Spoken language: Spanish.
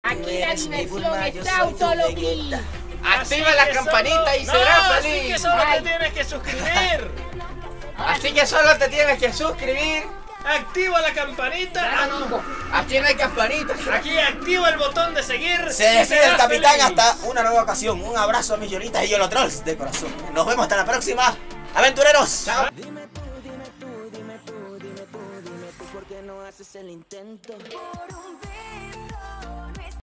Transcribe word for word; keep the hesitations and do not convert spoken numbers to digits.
Aquí la diversión está autología. Activa la campanita y serás feliz. Así que solo te tienes que suscribir. Así que solo te tienes que suscribir. Activa la campanita. Aquí no hay campanita. Aquí activa el botón de seguir. Se despide el capitán hasta una nueva ocasión. Un abrazo a mis lloritas y yolotrolls de corazón. Nos vemos hasta la próxima. Aventureros. Chao. Dime tú, dime tú, dime tú, dime tú, dime tú, ¿por qué no haces el intento? Por un beso.